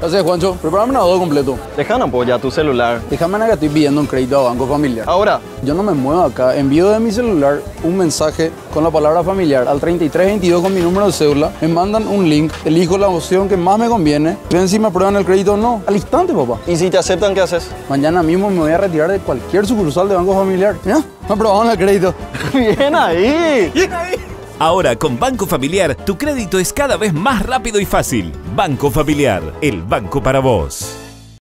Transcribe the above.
Gracias, Juancho. Prepárame un adobo completo. Déjame apoyar tu celular. Déjame que estoy pidiendo un crédito a Banco Familiar. Ahora. Yo no me muevo acá. Envío de mi celular un mensaje con la palabra familiar al 3322 con mi número de cédula. Me mandan un link. Elijo la opción que más me conviene. Ven si me aprueban el crédito o no. Al instante, papá. ¿Y si te aceptan, qué haces? Mañana mismo me voy a retirar de cualquier sucursal de Banco Familiar. Mira, me aprobaron el crédito. ¡Bien ahí! ¡Bien ahí! Ahora con Banco Familiar, tu crédito es cada vez más rápido y fácil. Banco Familiar, el banco para vos.